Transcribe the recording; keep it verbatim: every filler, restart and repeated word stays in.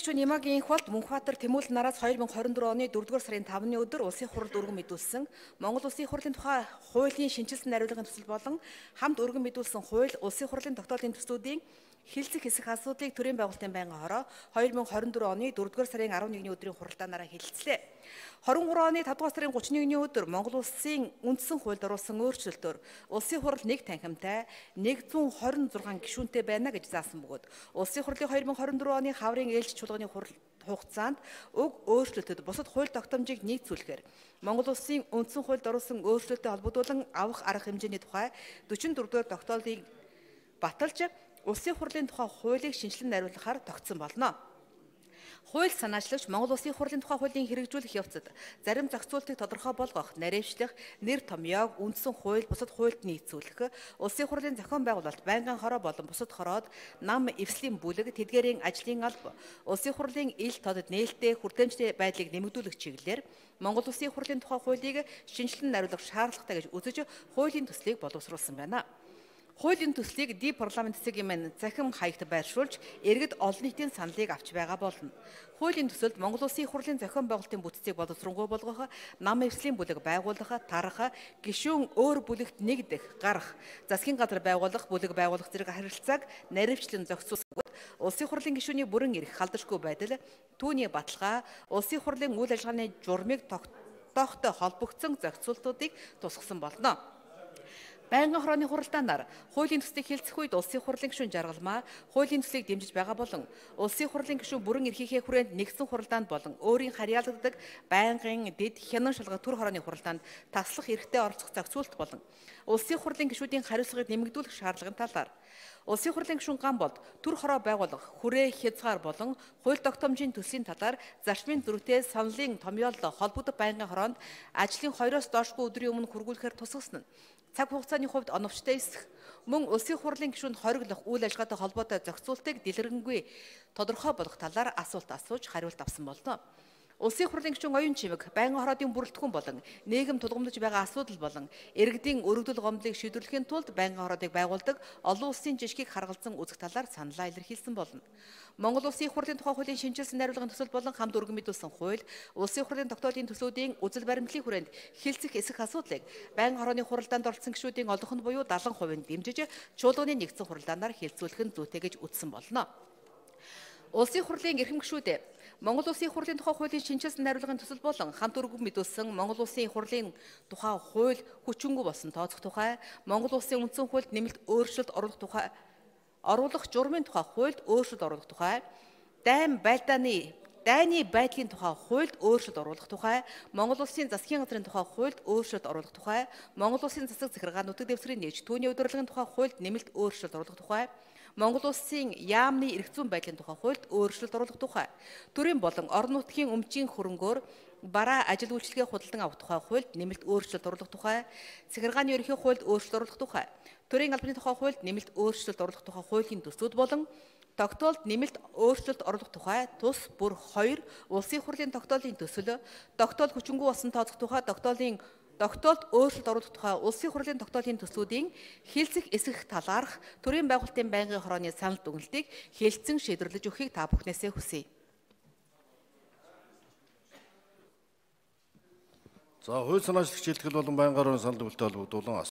гишүүн Ямагийн их болд Мөнхбаатар Тэмүүлэл нараас хоёр мың хорин дөрвөн оны дөрөвдүгээр сарын тавны өдөр улсын хурлд өргөн мэдүүлсэн Монгол Улсын хурлын тухай хуулийн шинжилсэн найруулгын төсөл болон хамт өргөн мэдүүлсэн хууль улсын хурлын тогтоолын төслүүдийн хэлцэх хэсэх асуудлыг төрийн байгуулалтын байнгын хороо хоёр мың хорин дөрвөн оны дөрөвдүгээр сарын арван нэгний өдрийн хуралдаанаараа хэлэлцлээ. хорин гурван оны тавдугаар сарын гуравны нэгний өдөр Монгол Улсын үндсэн хуульд оруулсан өөрчлөлтөөр улсын хурал нэг танхимтай нэг зуун хорин зургаан гишүүнтэй байна гэж заасан бөгөөд улсын хурлын хоёр мың хорин дөрвөн оны хаврын ээлж чуулганы хурал хугацаанд уг өөрчлөлтөд бусад хууль тогтоомжийг нийцүүлэхээр Монгол Улсын үндсэн хуульд оруулсан өөрчлөлтөд холбогдуулан авах арга хэмжээний тухай дөрвөн дөрвөөр тогтоолыг баталж улсын хурлын тухай хуулийг шинжилэн найруулахаар тогтсон болно. Хууль санаачлагч Монгол Улсын хурлын тухай хуулийн хэрэгжүүлэх явцад зарим зохицуултыг тодорхой болгох, наривчлах, нэр томьёог үндсэн хууль, бусад хуульд нийцүүлэх, улсын хурлын зохион байгуулалт, байнгын хороо болон бусад хороод нам эвслийн бүлэг, тэдгээрийн ажлын алба, улсын хурлын ил тодод нээлттэй хүртээмжтэй байдлыг нэмэгдүүлэх чиглэлээр Монгол Улсын хурлын тухай хуулийг шинжилэн найруулах шаардлагатай гэж үзэж хуулийн төслийг боловсруулсан байна. Хуулийн төслийг ди парламент засгийн мань захим хаягт байршуулж, иргэд олон нийтийн саналыг авч байгаа болно. Хуулийн төсөлд Монгол Улсын хурлын зохион байгуулалтын бүтцийг боловсронгуй болгох, нам эвслийн бүлэг байгуулах, тарах, гишүүн өөр бүлэгт нэгдэх, гарах, засгийн газар байгуулах, бүлэг байгуулах зэрэг харилцааг наривчлан зохицуулсан. Улсын хурлын гишүүний бүрэн эрх халдашгүй байдал, түүний баталгаа, улсын хурлын үйл ажиллагааны журмыг тогтоохтой холбогдсон зохицуултуудыг тусгасан болно. Байнгын хорооны хуралдаанаар хуулийн төслийг хэлцэх үед улсын хурлын гишүүн жаргалмаа хуулийн төслийг дэмжиж байгаа болон улсын хурлын гишүүн бүрэн эрхийнхээ хүрээнд нэгдсэн хуралдаанд болон өөрийн харьяалагддаг байнгын дэд хянан шалгах төр хорооны хуралдаанд таслах эрхтэй оролцох зохицуулт болон улсын хурлын гишүүдийн хариуцлагыг нэмэгдүүлэх шаардлагын талаар улсын хурлын гишүүн ган болд төр хороо байгуулах, хүрээ хязгаар болон хууль тогтоомжийн төслийн талаар зарчмын зөрүүтэй саналын томьёолтой холбогдох байнгын хороонд ажлын хоёроос доошгүй өдрийн өмнө хүргүүлэхээр тусгасан нь цаг хугацааны хувьд оновчтой эсэх, мөн улсын хурлын гишүүнд хориглох үйл ажиллагаатай холбоотой зохицуултыг дэлгэрэнгүй тодорхой болгох талаар асуулт асууж хариулт авсан болно. Улсын хурлын гишүүн оюун чимэг, байнгын хороодын бүрэлдэхүүн болон нийгэм тулгамдж байгаа асуудал болон иргэдийн өргөдөл гомдлыг шийдвэрлэхийн тулд байнгын хороодыг байгуулдаг олон улсын жишгийг харгалзан үзэх талаар саналаа илэрхийлсэн болно. Монгол Улсын хурлын тухай хуулийн шинжилсэн найруулгын төсөл болон хамт өргөн мэдүүлсэн хууль, улсын хурлын тогтоолын төслүүдийн үзэл баримтлалын хүрээнд хэлцэх эсэх асуудлыг байнгын хорооны хуралдаанд оролцсон гишүүдийн олонх нь буюу дадлан хувийн дэмжиж чуулганы нэгдсэн хуралдаанаар хэлцүүлэх нь зүйтэй гэж үзсэн болно. Улсын хурлын эрхэм гишүүд Монгол Улсын хурлын тухай хуулийн шинжилсэн найруулгын төсөл болон хамт өргөн мэдүүлсэн Монгол Улсын хурлын тухай хууль хүчингүй болсон тооцох тухай, Монгол Улсын үндсэн хуульд нэмэлт өөрчлөлт оруулах тухай, оруулах журмын тухай хуульд өөрчлөлт оруулах тухай, дайн байлдааны дайны байдлын тухай хуульд өөрчлөлт оруулах тухай, Монгол Улсын засгийн газрын тухай хуульд өөрчлөлт оруулах тухай, Монгол Улсын засаг захиргаа нутаг дэвсгэрийн нээж түүний удирдлагын тухай хуульд нэмэлт өөрчлөлт оруулах тухай, Монгол Улсын яамны эрх зүйн байдлын тухай хуульд өөрчлөлт оруулах тухай, төрийн болон орон нутгийн өмчийн хөрөнгөөр бараа ажил үйлчилгээ худалдан авах тухай хуульд нэмэлт өөрчлөлт оруулах тухай, захиргааны ерөнхий хуульд өөрчлөлт оруулах тухай, төрийн албаны тухай хуульд нэмэлт өөрчлөлт оруулах тухай хуулийн төслүүд болон тогтоолд нэмэлт өөрчлөлт оруулах тухай тус бүр хоёр улсын хурлын тогтоолын төсөл, тогтоол хүчингүй болсон тооцох тухай тогтоолын тогтоолд өөрчлөлт оруулах тухай улсын хурлын тогтоолын төслүүдийн хэлцэх эсэх талаарх төрийн байгуулалтын байнгын хорооны санал дүгнэлтийг хэлцэн шийдвэрлэж өгөхийг та бүхнээсээ хүсье. За хууль санаачлагч хэлтгэл болон байнгын хорооны санал дүгнэлттэй холбогдуулан